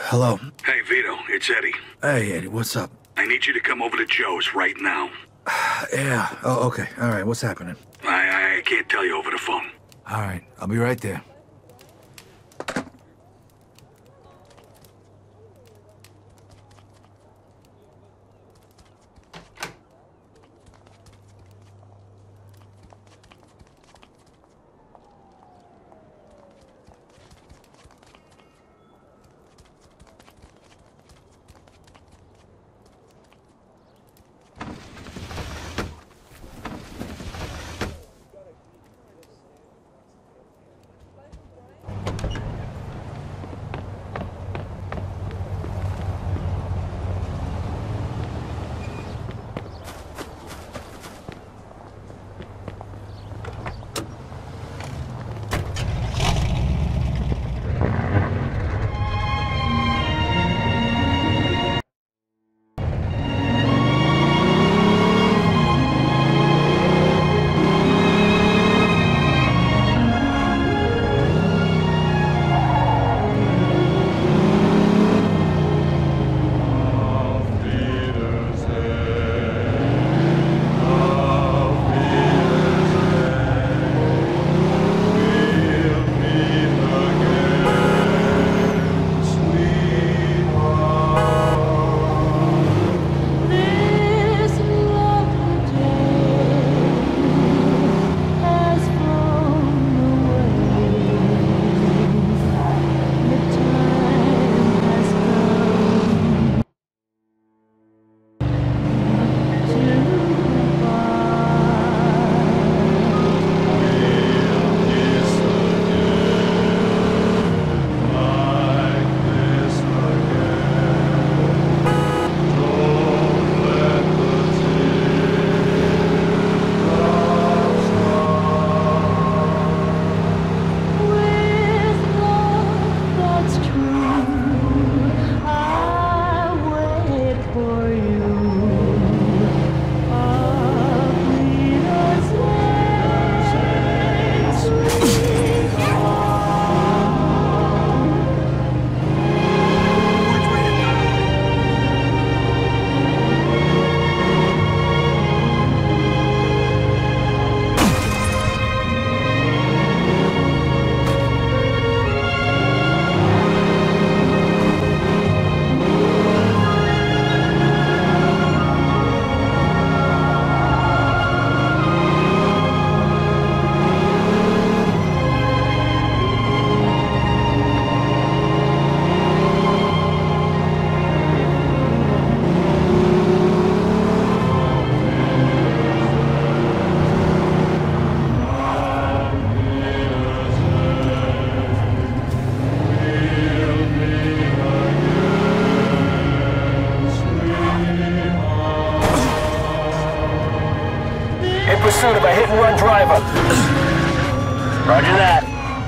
Hello. Hey, Vito, it's Eddie. Hey, Eddie, what's up? I need you to come over to Joe's right now. Yeah. Oh, okay. All right, what's happening? I can't tell you over the phone. All right, I'll be right there. In pursuit of a hit-and-run driver. Roger that.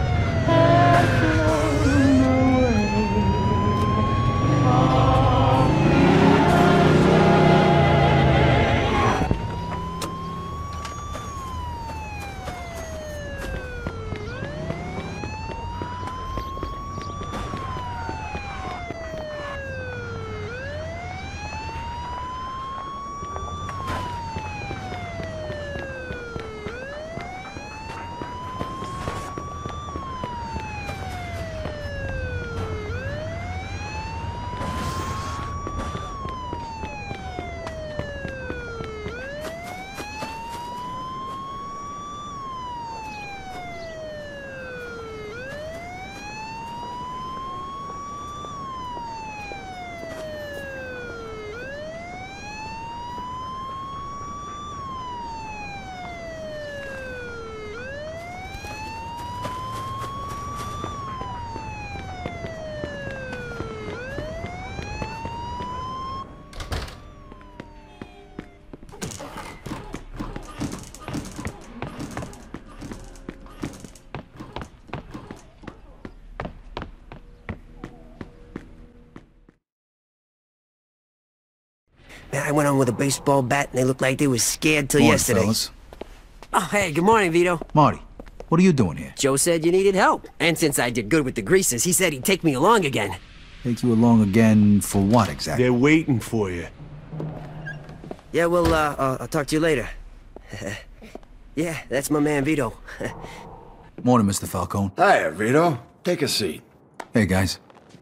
Man, I went on with a baseball bat and they looked like they was scared till Morning, yesterday. fellas. Oh, hey, good morning, Vito. Marty, what are you doing here? Joe said you needed help. And since I did good with the greasers, he said he'd take me along again. Take you along again for what exactly? They're waiting for you. Yeah, well, I'll talk to you later. Yeah, that's my man Vito. Morning, Mr. Falcone. Hiya, Vito. Take a seat. Hey, guys.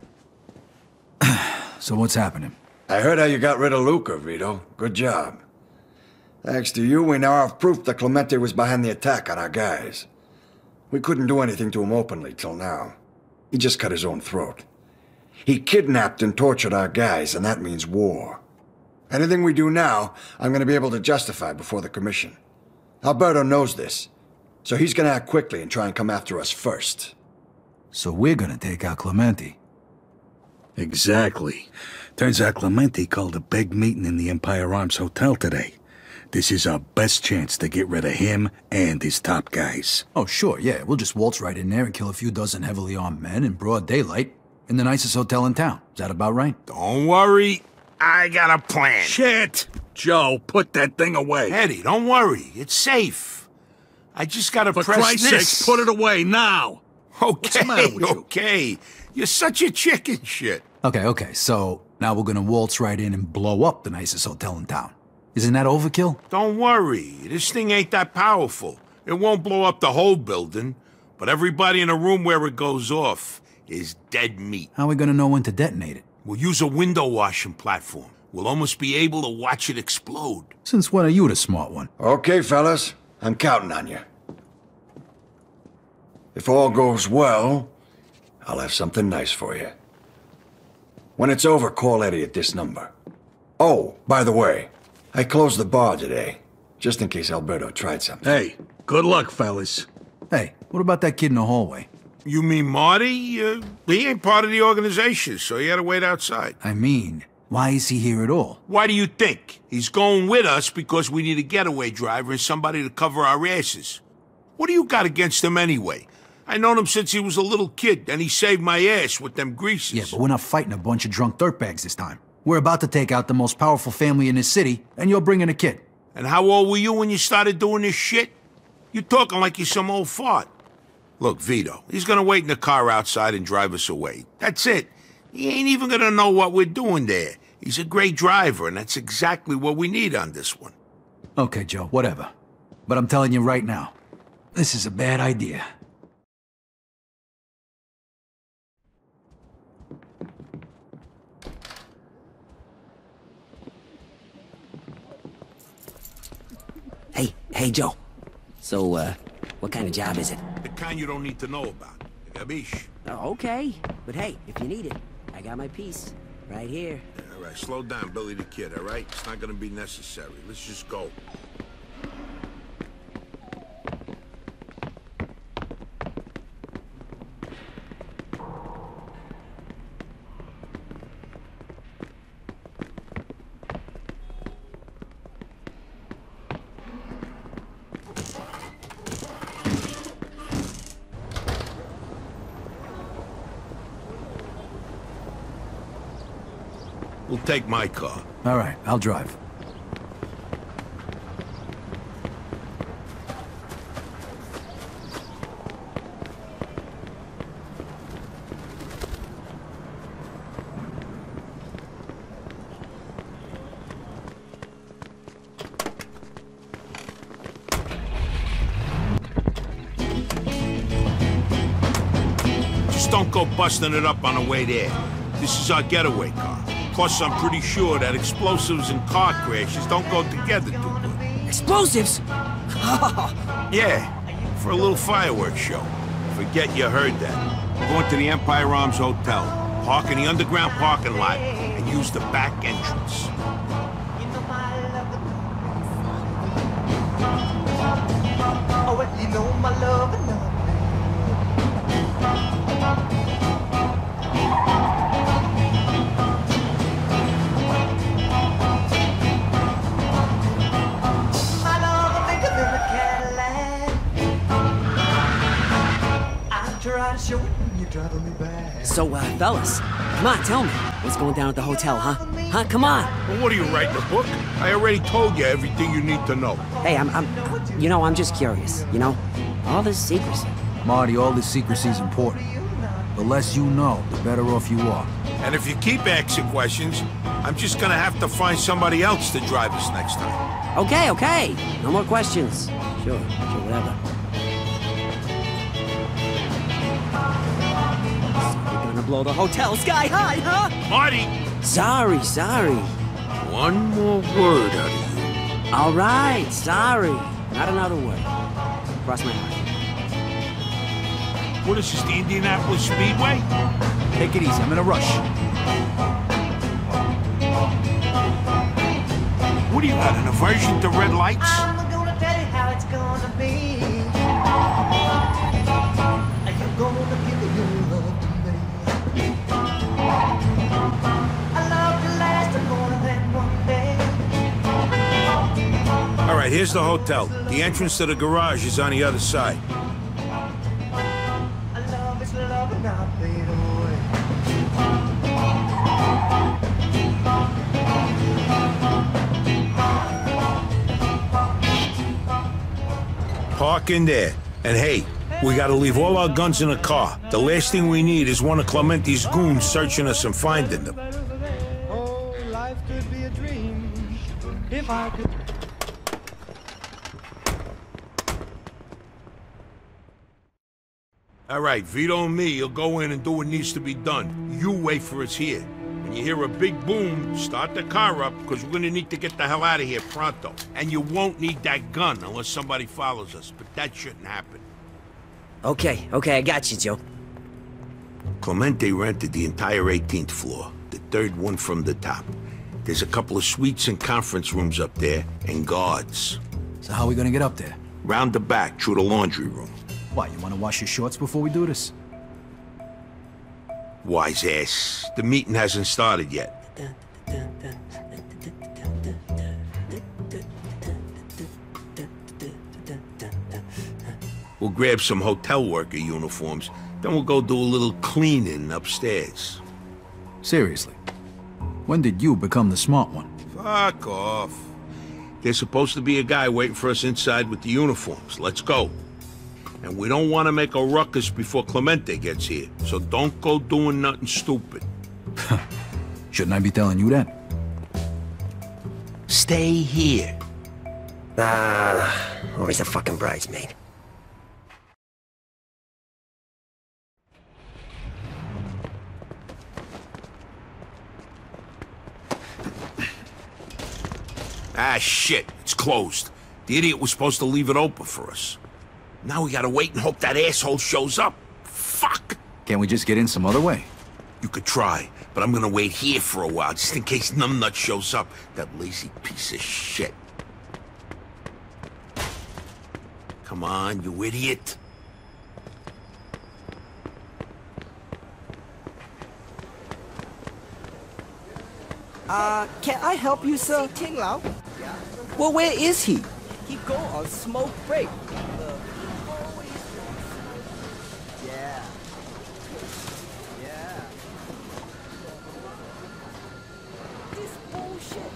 So what's happening? I heard how you got rid of Luca, Vito. Good job. Thanks to you, we now have proof that Clemente was behind the attack on our guys. We couldn't do anything to him openly till now. He just cut his own throat. He kidnapped and tortured our guys, and that means war. Anything we do now, I'm going to be able to justify before the Commission. Alberto knows this, so he's going to act quickly and try and come after us first. So we're gonna take out Clemente. Exactly. Turns out Clemente called a big meeting in the Empire Arms Hotel today. This is our best chance to get rid of him and his top guys. Oh, sure, yeah. We'll just waltz right in there and kill a few dozen heavily armed men in broad daylight in the nicest hotel in town. Is that about right? Don't worry, I got a plan. Shit! Joe, put that thing away. Eddie, don't worry, it's safe. I just gotta For press Christ's this. sakes, put it away now! Okay, the matter with you? okay. You're such a chicken shit. Okay, so now we're gonna waltz right in and blow up the nicest hotel in town. Isn't that overkill? Don't worry, this thing ain't that powerful. It won't blow up the whole building, but everybody in the room where it goes off is dead meat. How are we gonna know when to detonate it? We'll use a window washing platform. We'll almost be able to watch it explode. Since when are you the smart one? Okay, fellas. I'm counting on you. If all goes well, I'll have something nice for you. When it's over, call Eddie at this number. Oh, by the way, I closed the bar today, just in case Alberto tried something. Hey, good luck, fellas. Hey, what about that kid in the hallway? You mean Marty? He ain't part of the organization, so he had to wait outside. I mean, why is he here at all? Why do you think? He's going with us because we need a getaway driver and somebody to cover our asses. What do you got against him anyway? I known him since he was a little kid, and he saved my ass with them greases. Yeah, but we're not fighting a bunch of drunk dirtbags this time. We're about to take out the most powerful family in this city, and you're bringing a kid. And how old were you when you started doing this shit? You talking like you're some old fart. Look, Vito, he's gonna wait in the car outside and drive us away. That's it. He ain't even gonna know what we're doing there. He's a great driver, and that's exactly what we need on this one. Okay, Joe, whatever. But I'm telling you right now, this is a bad idea. Hey, Joe. So, what kind of job is it? The kind you don't need to know about. Gabish. Oh, okay. But hey, if you need it, I got my piece. Right here. All right, slow down, Billy the Kid, all right? It's not gonna be necessary. Let's just go. We'll take my car. All right, I'll drive. Just don't go busting it up on the way there. This is our getaway car. Plus, I'm pretty sure that explosives and car crashes don't go together too good. Explosives? Yeah, for a little fireworks show. Forget you heard that. We're going to the Empire Arms Hotel, park in the underground parking lot, and use the back entrance. So, fellas, come on, tell me. What's going down at the hotel, huh? Huh, come on. Well, what are you, writing a book? I already told you everything you need to know. Hey, I'm just curious, you know? All this secrecy. Marty, all this secrecy's important. The less you know, the better off you are. And if you keep asking questions, I'm just gonna have to find somebody else to drive us next time. Okay, okay. No more questions. Sure, whatever. So we're gonna blow the hotel sky high, huh? Marty! Sorry. One more word out of you. All right, sorry. Not another word. Cross my heart. What is this, the Indianapolis Speedway? Take it easy, I'm in a rush. What do you got, an aversion to red lights? I'm gonna tell you how it's gonna be. You're gonna give your love to me. I love to last more than one day. All right, here's the hotel. The entrance to the garage is on the other side. Love is love and I'll fade away. Park in there. And hey, we gotta leave all our guns in the car. The last thing we need is one of Clemente's goons searching us and finding them. Oh, life could be a dream if I could. All right, Vito and me, you'll go in and do what needs to be done. You wait for us here. When you hear a big boom, start the car up, because we're gonna need to get the hell out of here pronto. And you won't need that gun unless somebody follows us, but that shouldn't happen. Okay, I got you, Joe. Clemente rented the entire 18th floor, the third one from the top. There's a couple of suites and conference rooms up there, and guards. So how are we gonna get up there? Round the back, through the laundry room. Why, you wanna wash your shorts before we do this? Wise ass. The meeting hasn't started yet. We'll grab some hotel worker uniforms, then we'll go do a little cleaning upstairs. Seriously. When did you become the smart one? Fuck off. There's supposed to be a guy waiting for us inside with the uniforms. Let's go. And we don't want to make a ruckus before Clemente gets here, so don't go doing nothing stupid. Shouldn't I be telling you that? Stay here. Always a fucking bridesmaid. Ah, shit. It's closed. The idiot was supposed to leave it open for us. Now we gotta wait and hope that asshole shows up. Fuck! Can't we just get in some other way? You could try, but I'm gonna wait here for a while, just in case Numbnut shows up. That lazy piece of shit. Come on, you idiot. Can I help you, sir? Well, where is he? He go on smoke break. Yeah. This bullshit.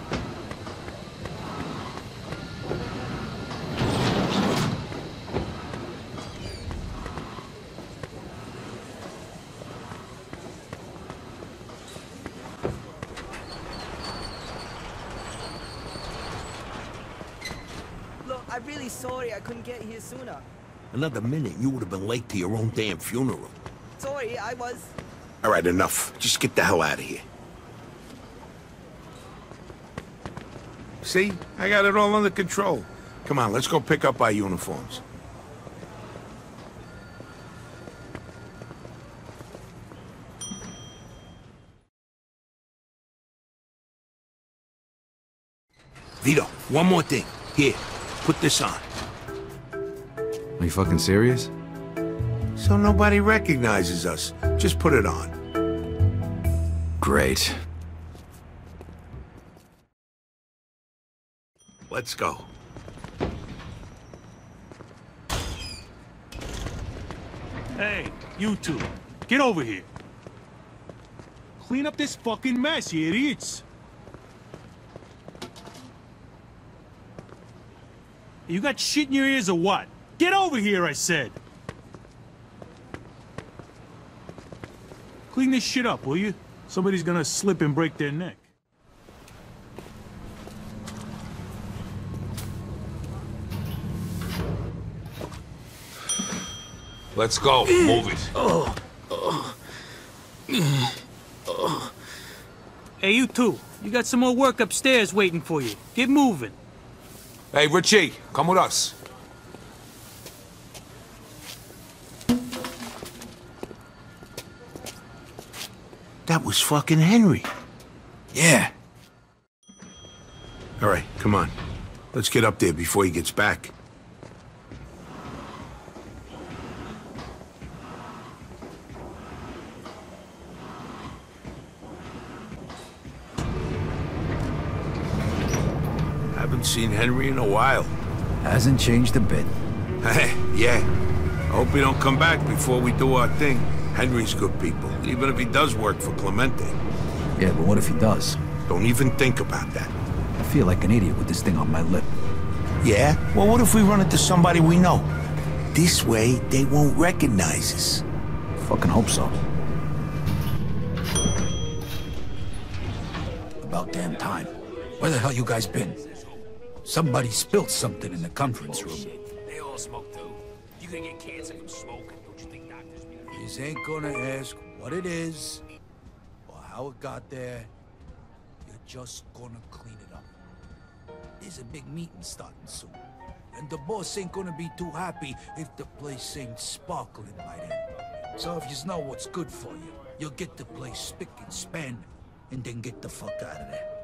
I'm really sorry I couldn't get here sooner. Another minute, you would have been late to your own damn funeral. Sorry, I was... All right, enough. Just get the hell out of here. See? I got it all under control. Come on, let's go pick up our uniforms. Vito, one more thing. Here, put this on. Are you fucking serious? So nobody recognizes us. Just put it on. Great. Let's go. Hey, you two, get over here. Clean up this fucking mess, you idiots. You got shit in your ears or what? Get over here, I said. clean this shit up, will you? Somebody's gonna slip and break their neck. Let's go. Move it. Hey, you two. You got some more work upstairs waiting for you. Get moving. Hey, Richie, come with us. That was fucking Henry. Yeah. All right, come on. Let's get up there before he gets back. Haven't seen Henry in a while. Hasn't changed a bit. Yeah. I hope he don't come back before we do our thing. Henry's good people, even if he does work for Clemente. Yeah, but what if he does? Don't even think about that. I feel like an idiot with this thing on my lip. Yeah? Well, what if we run into somebody we know? This way, they won't recognize us. Fucking hope so. About damn time. Where the hell you guys been? Somebody spilled something in the conference room. They all smoke too. You can get cancer from smoking. Don't you think doctors be... Yous ain't gonna ask what it is or how it got there. You're just gonna clean it up. There's a big meeting starting soon. And the boss ain't gonna be too happy if the place ain't sparkling by then. So if you know what's good for you, you'll get the place spick and span and then get the fuck out of there.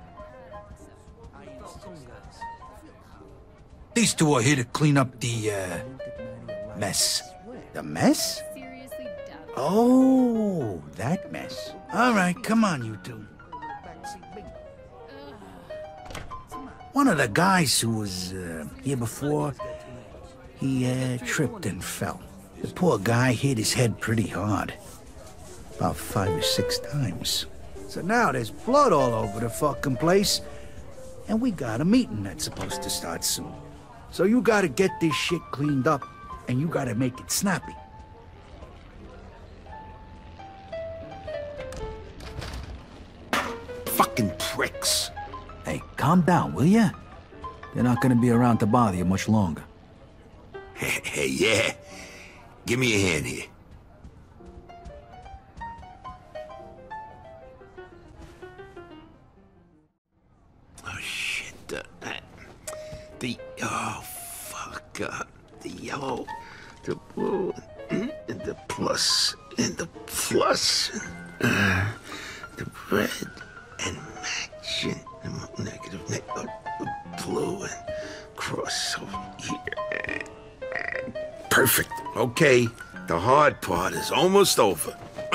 These two are here to clean up the, mess. The mess? Oh, that mess. All right, come on, you two. One of the guys who was, here before, he, tripped and fell. The poor guy hit his head pretty hard. About 5 or 6 times. So now there's blood all over the fucking place. And we got a meeting that's supposed to start soon. So you gotta get this shit cleaned up, and you gotta make it snappy. Fucking pricks. Hey, calm down, will ya? They're not gonna be around to bother you much longer. Hey, yeah. Give me a hand here. The yellow, the blue, and the plus, and the plus, the red, and matching, the negative, blue, and cross over here. Perfect. Okay, the hard part is almost over.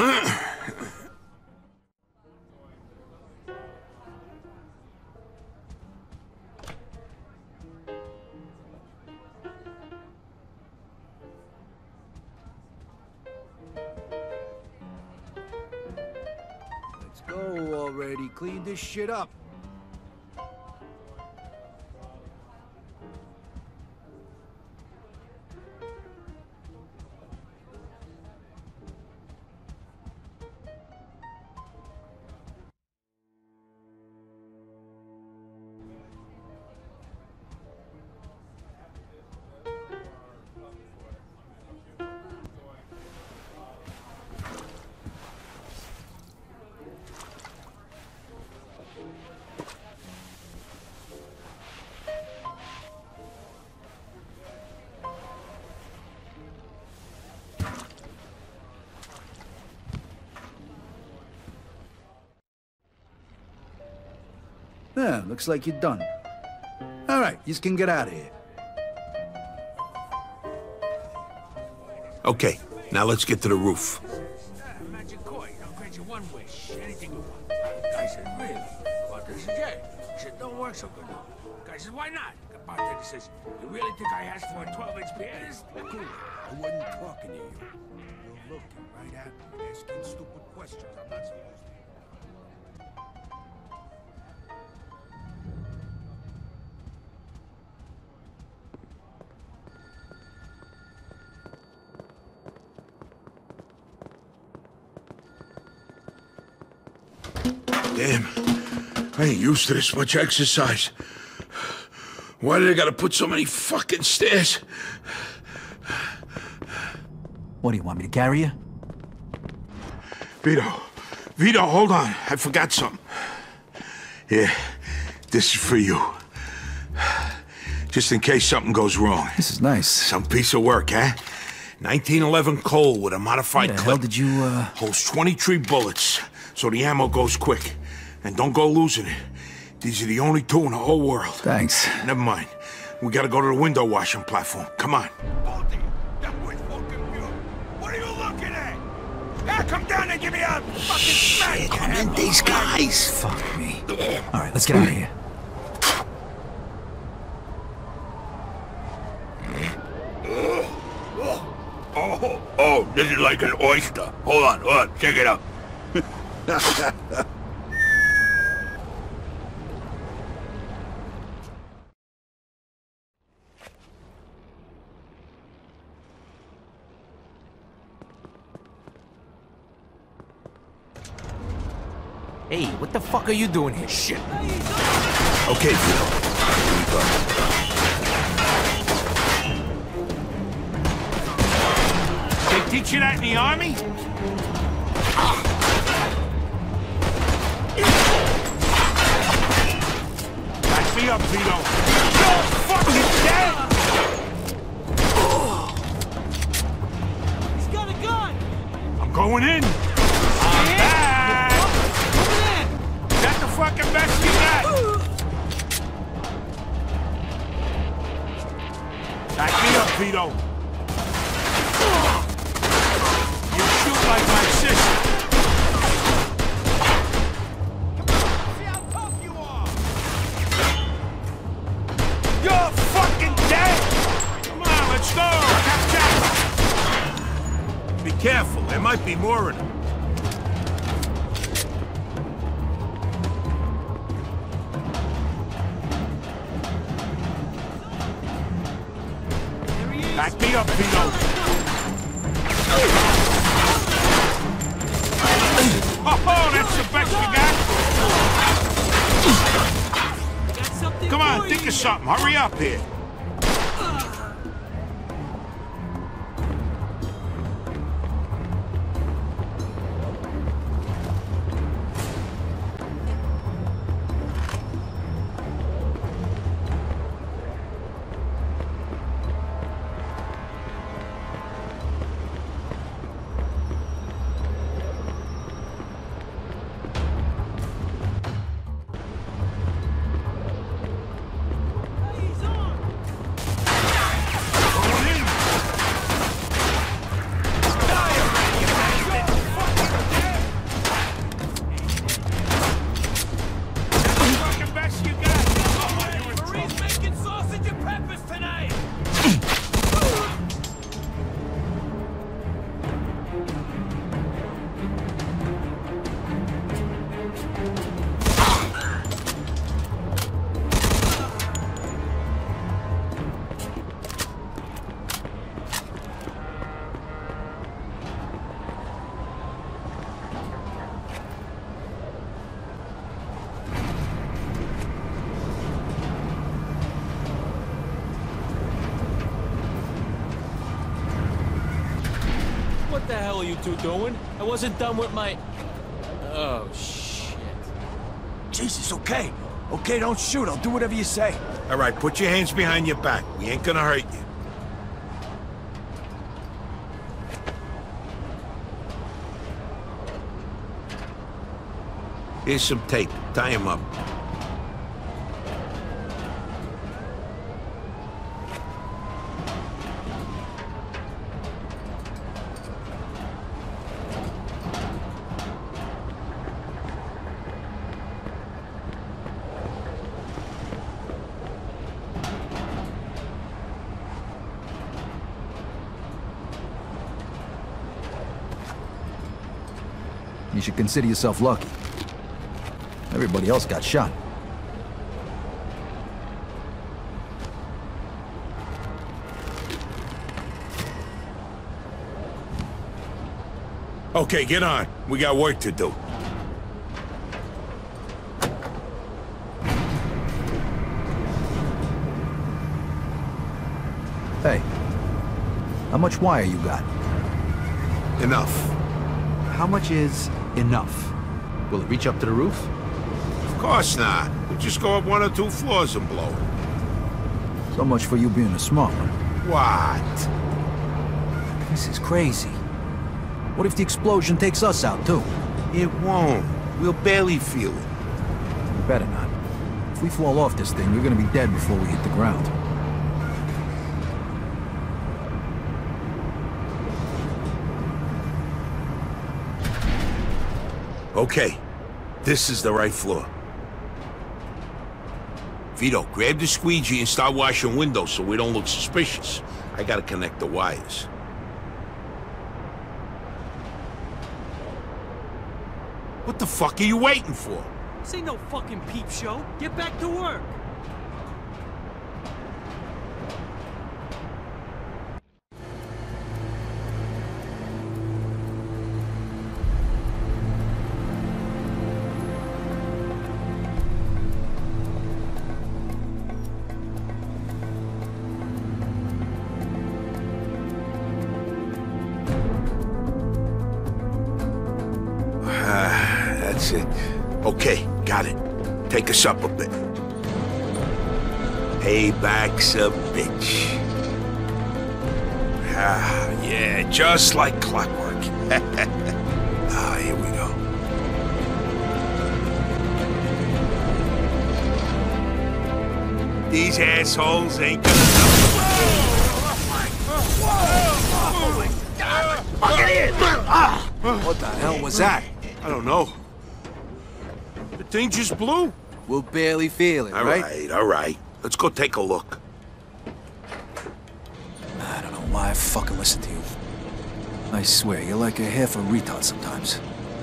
Go already, clean this shit up. Yeah, looks like you're done. All right, you can get out of here. Okay, now let's get to the roof. Magic coin. I'll grant you one wish. Anything you want. Guy said, really? Well, this is it. He said, don't work so good. Guy says, why not? The bartender says, you really think I asked for a 12-inch pianist? Cool. I wasn't talking to you. You're looking right at me, asking stupid questions I'm not supposed to. Damn. I ain't used to this much exercise. Why did I gotta put so many fucking stairs? What do you want me to carry you? Vito, hold on. I forgot something. Here, this is for you. Just in case something goes wrong. This is nice. Some piece of work, huh? 1911 Colt with a modified clip. How the hell did you, Holds 23 bullets, so the ammo goes quick. And don't go losing it. These are the only two in the whole world. Thanks. Never mind. We gotta go to the window washing platform. Come on. Baldy, that was fucking you. What are you looking at? Yeah, come down and give me a fucking smack. Man, these guys. Fuck me. All right, let's get out of here. Oh, this is like an oyster. Hold on, check it out. Hey, what the fuck are you doing here? Shit. Okay, Vito. Here we go. They teach you that in the army? Back me up, Vito. You're fucking dead! He's got a gun! I'm going in. I'm back! Is that the fucking best you got? Back me up, Vito. You shoot like my sister. See how tough you are. You're fucking dead. Come on, let's go. Be careful. There might be more in them. Back me up, Vito. Oh, that's the best you got? Come on, think of something. Hurry up here. What the hell are you two doing? I wasn't done with my... Oh, shit. Jesus, okay. Okay, don't shoot. I'll do whatever you say. All right, put your hands behind your back. We ain't gonna hurt you. Here's some tape. Tie him up. You should consider yourself lucky. Everybody else got shot. Okay, get on. We got work to do. How much wire you got? Enough. How much is enough? Will it reach up to the roof? Of course not. We'll just go up 1 or 2 floors and blow it. So much for you being a smart one. What? This is crazy. What if the explosion takes us out, too? It won't. We'll barely feel it. You better not. If we fall off this thing, you're gonna be dead before we hit the ground. Okay. This is the right floor. Vito, grab the squeegee and start washing windows so we don't look suspicious. I gotta connect the wires. What the fuck are you waiting for? This ain't no fucking peep show. Get back to work. That's it. Okay, got it. Take us up a bit. Payback's a bitch. Ah, yeah, just like clockwork. Ah, here we go. These assholes ain't gonna know. What the hell was that? I don't know. The thing just blew. We'll barely feel it, right? All right. Let's go take a look. I don't know why I fucking listen to you. I swear, you're like a half a retard sometimes.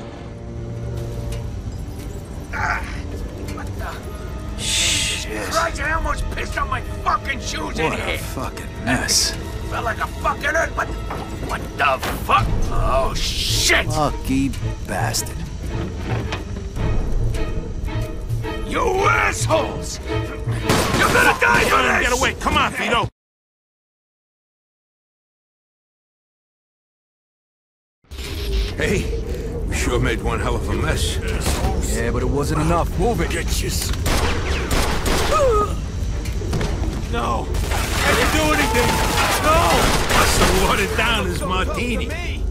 What the? Shit. Christ, I almost pissed on my fucking shoes in What a here. fucking mess. Felt like a fucking earth, but what the fuck? Oh, shit! Lucky bastard. You assholes! You're gonna die for this! Get away! Come on, Vito! Hey, we sure made one hell of a mess. Yeah, but it wasn't enough. Move it. Get you. No! I didn't do anything! No! Must have watered down his martini.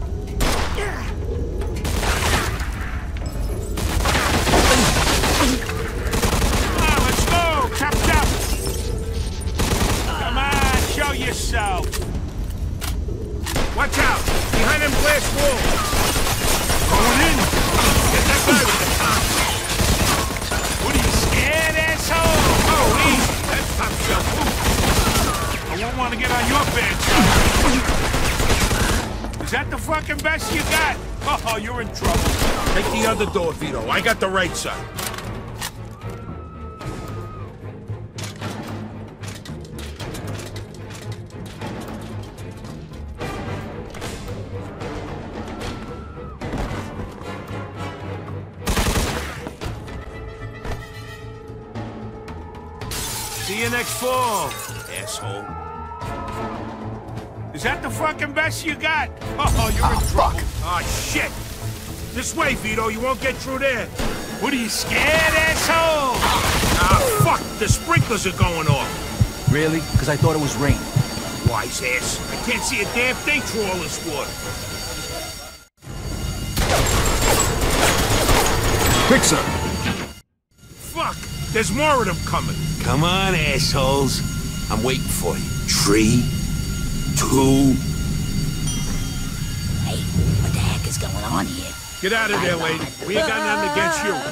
Let's go! Chop, chop! Come on, show yourself! Watch out! Behind them glass walls! Going in! Get that guy with the top! What are you scared, asshole? Oh, easy! That's top shelf. I won't want to get on your bad side. Is that the fucking best you got? Oh, you're in trouble. Take the other door, Vito. I got the right side. See you next fall, asshole. Is that the fucking best you got? Oh, you're in trouble. Oh, shit! This way, Vito. You won't get through there. What are you scared, asshole? Ah, fuck! The sprinklers are going off. Really? Because I thought it was rain. Wise ass. I can't see a damn thing through all this water. Quick, sir. Fuck! There's more of them coming. Come on, assholes. I'm waiting for you. 3, 2... Hey, what the heck is going on here? Get out of there, lady. We ain't got nothing against you.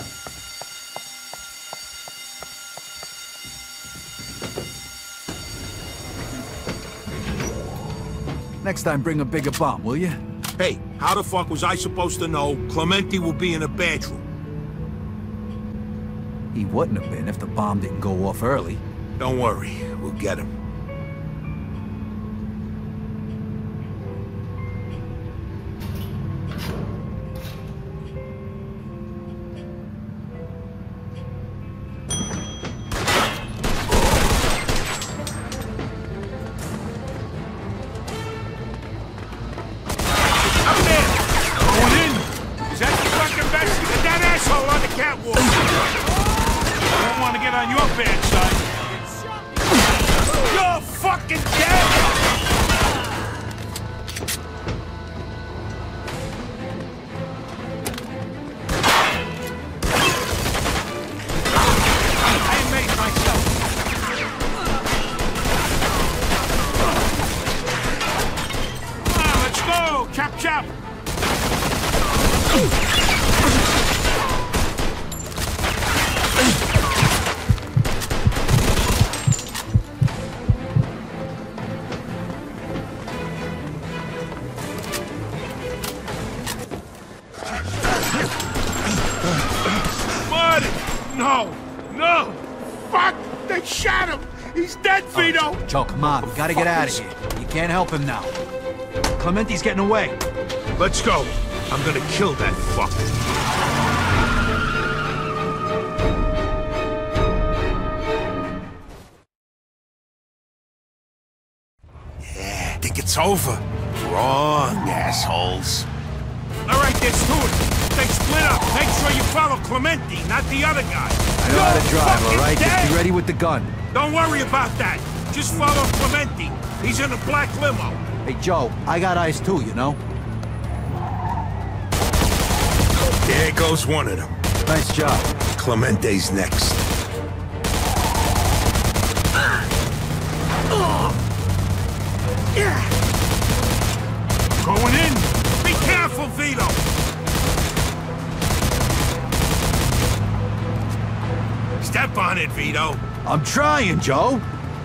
Next time, bring a bigger bomb, will you? Hey, how the fuck was I supposed to know Clemente will be in a bathroom? He wouldn't have been if the bomb didn't go off early. Don't worry. We'll get him. bad side. You're fucking dead! I made myself. Let's go! Chop chop! No! No! Fuck! They shot him! He's dead, Vito! Joe, come on. We gotta get out of here. You can't help him now. Clementi's getting away. Let's go. I'm gonna kill that fucker. Yeah, think it's over. Wrong, assholes. All right, there's two of them. They split up. Make sure you follow Clemente, not the other guy. I know how to drive, all right? Just be ready with the gun. Don't worry about that. Just follow Clemente. He's in a black limo. Hey, Joe, I got eyes too, you know? There goes one of them. Nice job. Clemente's next. Going in. Be careful, Vito. Step on it, Vito. I'm trying, Joe.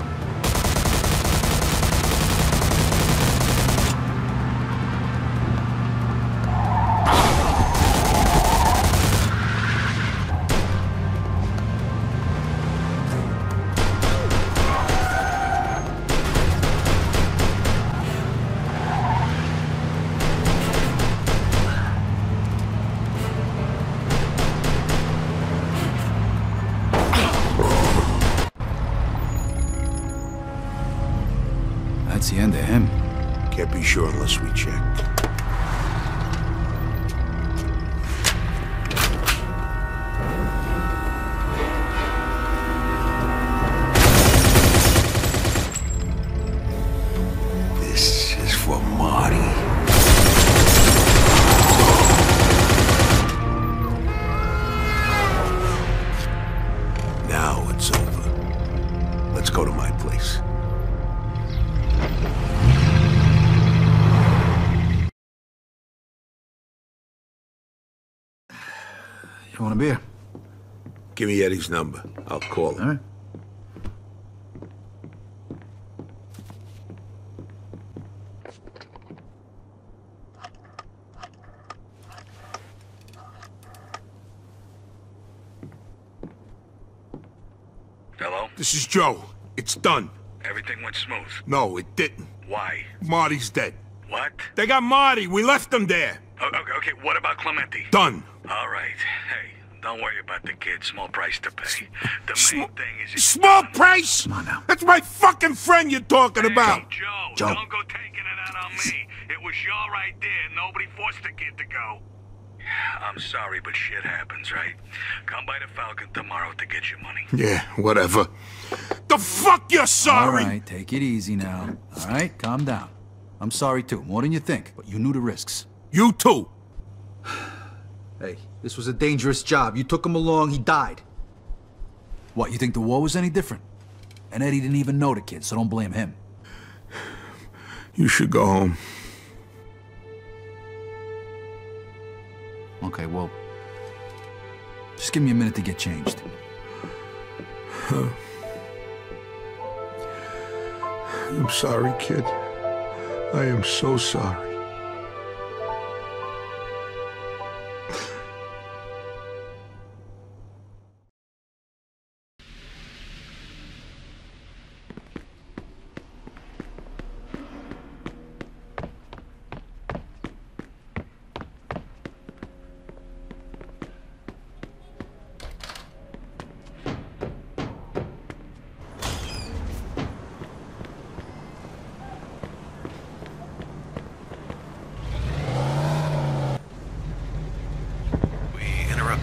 That's the end of him. Can't be sure unless we check. This is for Marty. Now it's over. Let's go to my place. You want a beer? Give me Eddie's number. I'll call him. All right. Hello? This is Joe. It's done. Everything went smooth. No, it didn't. Why? Marty's dead. What? They got Marty. We left him there. Okay, what about Clemente? Done. All right. Hey, don't worry about the kid. Small price to pay. The main thing is... Small price? Come on now. That's my fucking friend you're talking about. Hey, Joe, don't go taking it out on me. It was your right there. Nobody forced the kid to go. I'm sorry, but shit happens, right? Come by the Falcon tomorrow to get your money. Yeah, whatever. The fuck you're sorry? All right, take it easy now. All right, calm down. I'm sorry too, more than you think, but you knew the risks. You too. Hey, this was a dangerous job. You took him along, he died. What, you think the war was any different? And Eddie didn't even know the kid, so don't blame him. You should go home. Okay, well, just give me a minute to get changed. I'm sorry, kid. I am so sorry.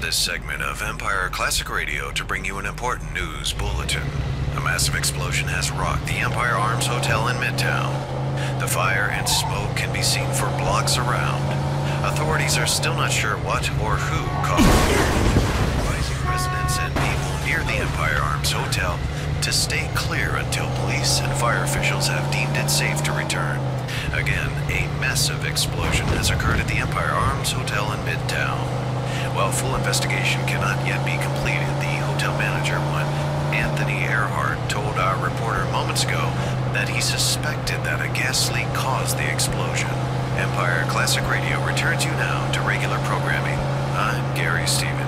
interrupt this segment of Empire Classic Radio to bring you an important news bulletin. A massive explosion has rocked the Empire Arms Hotel in Midtown. The fire and smoke can be seen for blocks around. Authorities are still not sure what or who caused the fire, advising residents and people near the Empire Arms Hotel to stay clear until police and fire officials have deemed it safe to return. Again, a massive explosion has occurred at the Empire Arms Hotel in Midtown. While full investigation cannot yet be completed, the hotel manager, one Anthony Earhart, told our reporter moments ago that he suspected that a gas leak caused the explosion. Empire Classic Radio returns you now to regular programming. I'm Gary Stephen.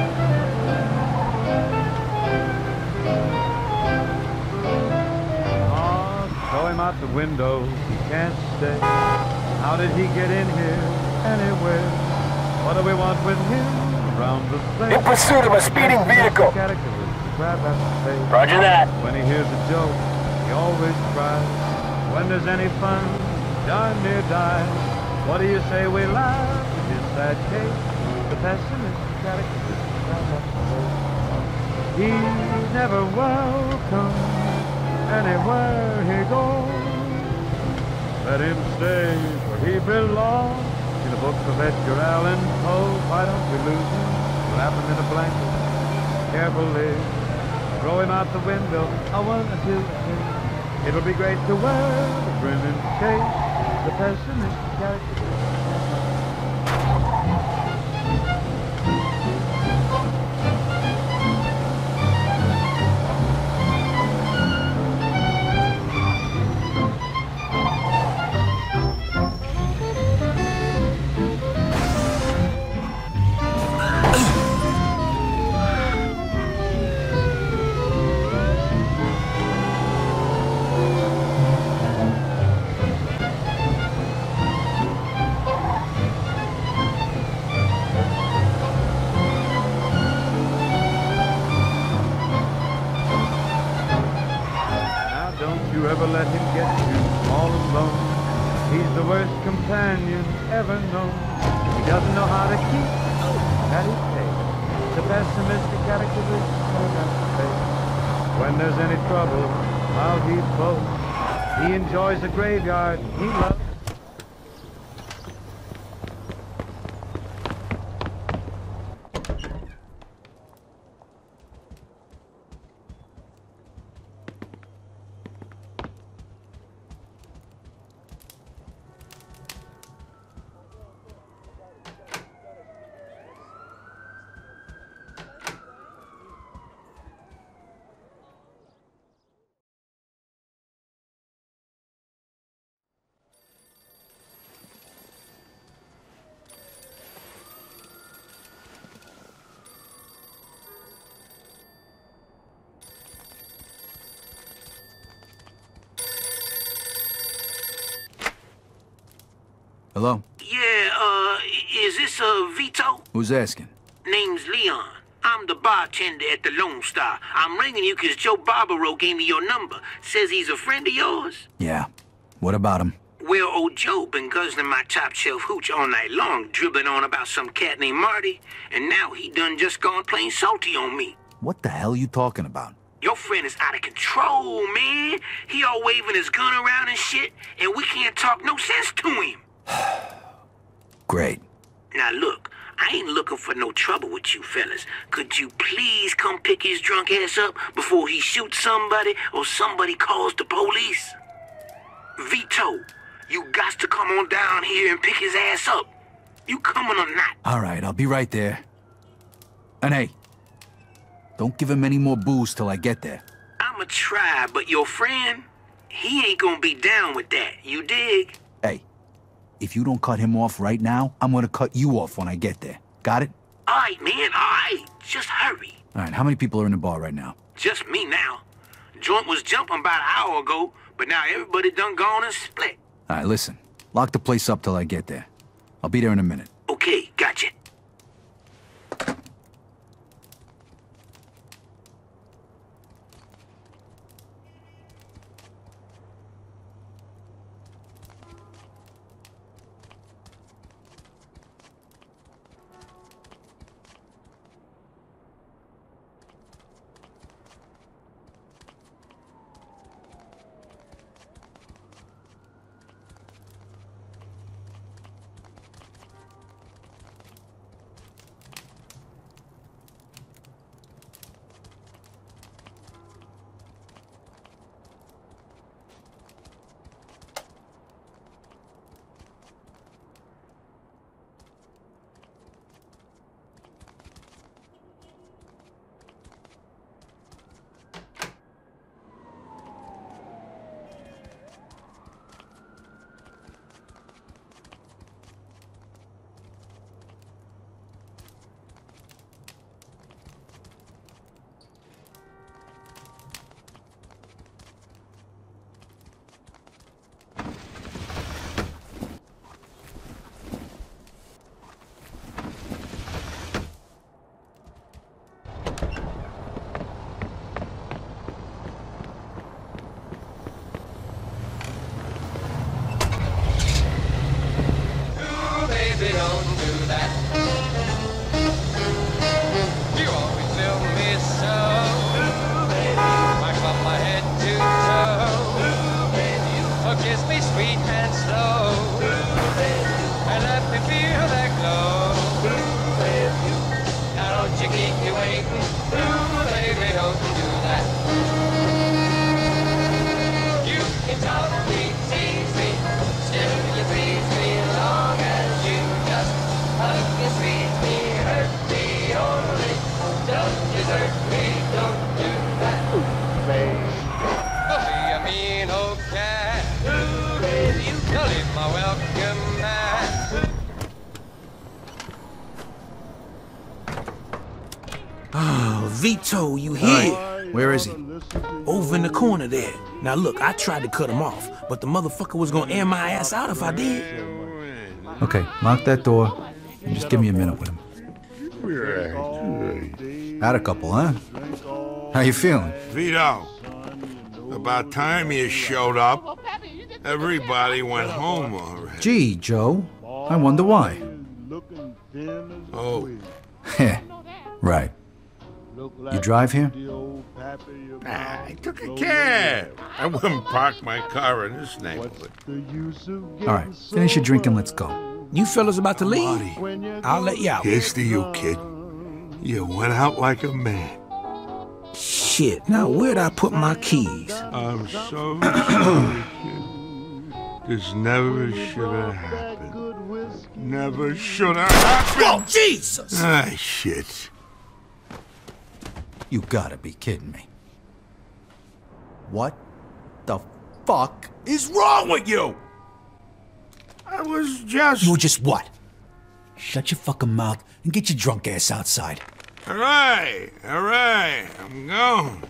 Throw him out the window, he can't stay. How did he get in here anyway? What do we want with him around the place? In pursuit of a speeding vehicle. Roger that. When he hears a joke, he always cries. When there's any fun, darn near dies. What do you say we laugh in his sad case? The pessimistic characteristic grab up the place. He's never welcome anywhere he goes. Let him stay where he belongs. In the books of Edgar Allan Poe. Why don't we lose him? Wrap him in a blanket carefully. Throw him out the window. A 1, a 2, a 3. It'll be great to wear the Brennan case. The pessimistic character. Ever let him get you all alone. He's the worst companion ever known. He doesn't know how to keep at his pace. The pessimistic characteristic of that face. When there's any trouble, how he boasts. He enjoys the graveyard. He loves. Hello? Yeah, is this, Vito? Who's asking? Name's Leon. I'm the bartender at the Lone Star. I'm ringing you because Joe Barbaro gave me your number. Says he's a friend of yours. Yeah. What about him? Well, old Joe been guzzling my top shelf hooch all night long, dribbling on about some cat named Marty, and now he done just gone plain salty on me. What the hell you talking about? Your friend is out of control, man. He all waving his gun around and shit, and we can't talk no sense to him. Great. Now look, I ain't looking for no trouble with you fellas. Could you please come pick his drunk ass up before he shoots somebody or somebody calls the police? Vito, you got to come on down here and pick his ass up. You coming or not? All right, I'll be right there. And hey, don't give him any more booze till I get there. I'ma try, but your friend, he ain't gonna be down with that. You dig? Hey, if you don't cut him off right now, I'm gonna cut you off when I get there. Got it? All right, man, all right. Just hurry. All right, how many people are in the bar right now? Just me now. Joint was jumping about an hour ago, but now everybody done gone and split. All right, listen. Lock the place up till I get there. I'll be there in a minute. Okay, gotcha. Oh, Vito, you here? Where is he? Over in the corner there. Now look, I tried to cut him off, but the motherfucker was gonna air my ass out if I did. Okay, lock that door and just give me a minute with him. Had a couple, huh? How you feeling? Vito, about time you showed up. Everybody went home already. Gee, Joe, I wonder why. Oh. Heh, right. You drive here? I took a cab. I wouldn't park my car in this neighborhood. All right, finish your drink and let's go. You fellas about to leave? I'll let you out. Here's to you, kid. You went out like a man. Shit, now where'd I put my keys? I'm so sorry, kid. This never should have happened. Never should have happened. Oh, Jesus! Ah, shit. You gotta be kidding me. What the fuck is wrong with you? I was just... You were just what? Shut your fucking mouth and get your drunk ass outside. All right, I'm going.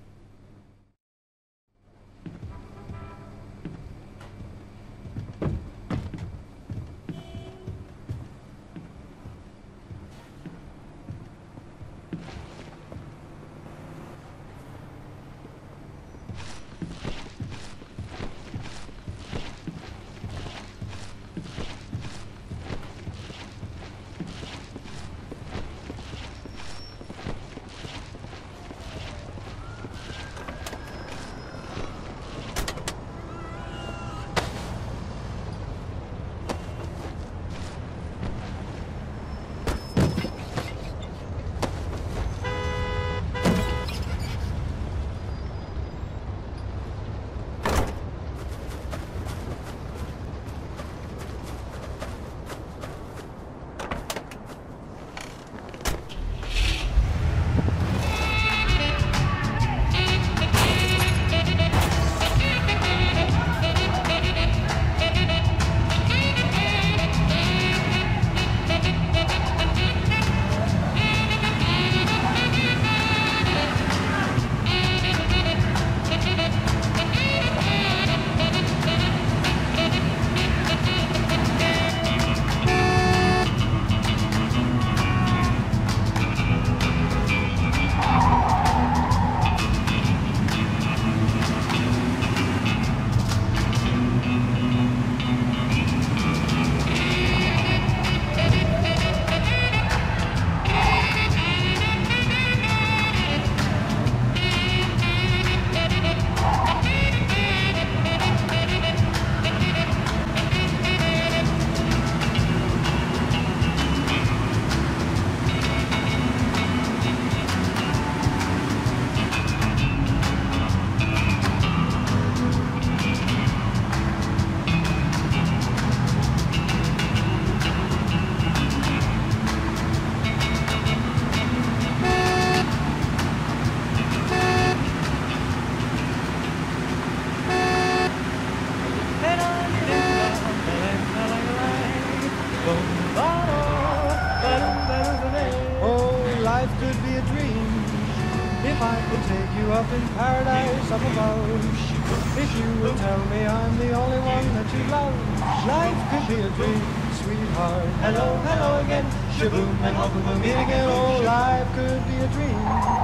If I could take you up in paradise up above, if you would tell me I'm the only one that you love, life could be a dream, sweetheart. Hello, hello again, shaboom, and hoping we'll meet again. Oh, life could be a dream,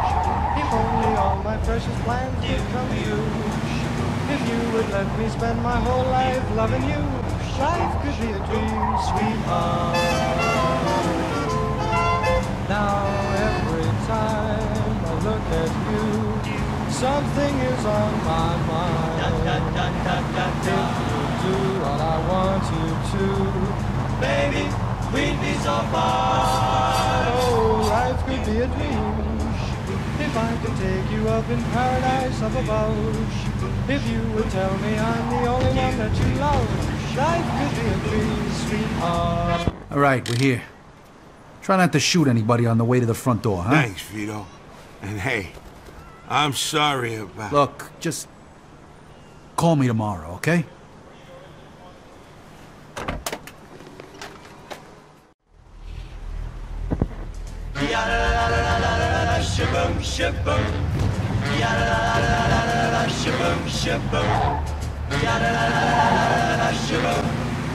if only all my precious plans would come true. If you would let me spend my whole life loving you, life could be a dream, sweetheart. Now every time I look at you, something is on my mind. If you do what I want you to, baby, we'd be so far. Oh, life could be a dream, if I could take you up in paradise up above. If you would tell me I'm the only one that you love, life could be a dream, sweetheart. All right, we're here. Try not to shoot anybody on the way to the front door, huh? Thanks, Vito. And hey, I'm sorry about... Look, just call me tomorrow, okay? Shaboom, shaboom. Ya-da-da-da-da-da-da, shaboom, shaboom. Ya-da-da-da-da-da, shaboom.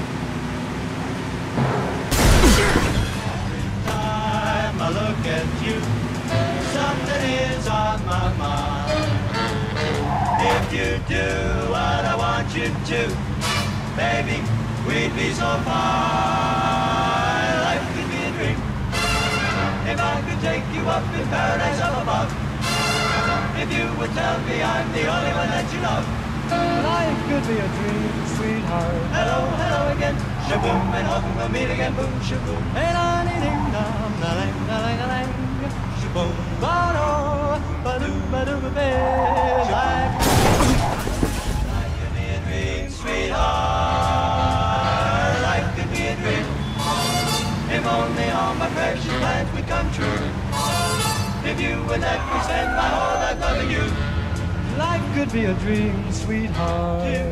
Every time I look at you, something is on my mind. If you do what I want you to, baby, we'd be so fine. Life could be a dream. If I could take you up in paradise up above, if you would tell me I'm the only one that you love. Life could be a dream, sweetheart. Hello, hello again. Shaboom, and hoping we'll meet again. Boom, shaboom. Hey, la, ding, ding, dong, la, lang, la, lang, la, lang. Shaboom, ba-do, ba-do, ba-do, ba-do. Life could be a dream, sweetheart. Life could be a dream. If only all my precious plans would come true. If you would let me spend my whole life loving you. Life could be a dream, sweetheart.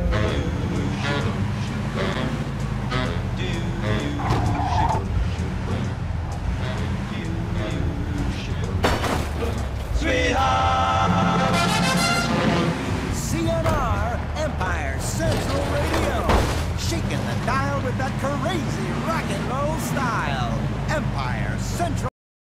Sweetheart. CNR Empire Central Radio. Shaking the dial with that crazy rock and roll style. Empire Central.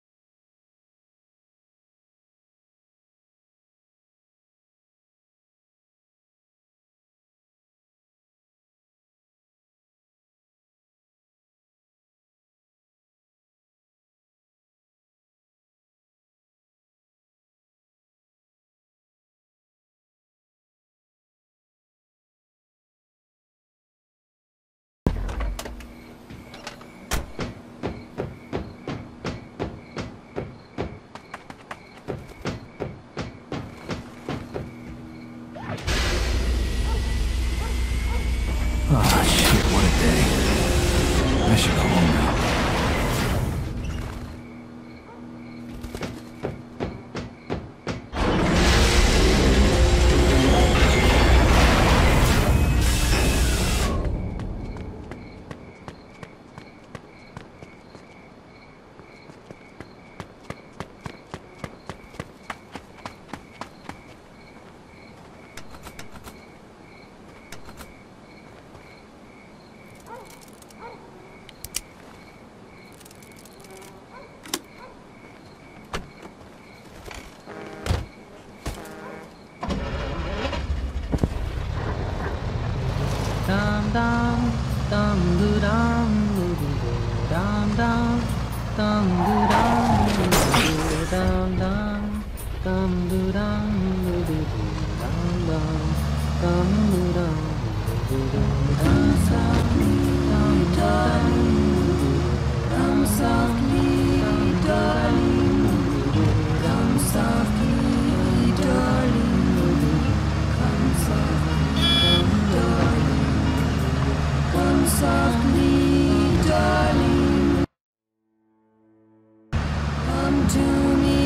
Ah, shit, what a day. I should go home now. Dum dum dum doo dum doo doo doo dum dum dum doo dum doo doo dum dum dum doo dum doo doo doo dum dum dum doo dum doo doo dum softly darling dum softly darling dum softly darling come softly darling. Come softly, darling. Come to me,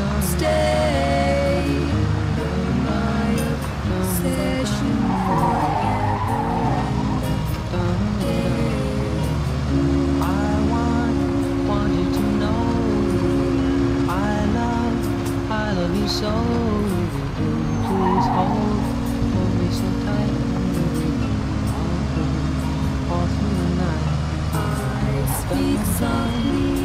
stay. My obsession forever and a day. I want you to know I love you so. Please hold me so tight. All through the night, I speak softly.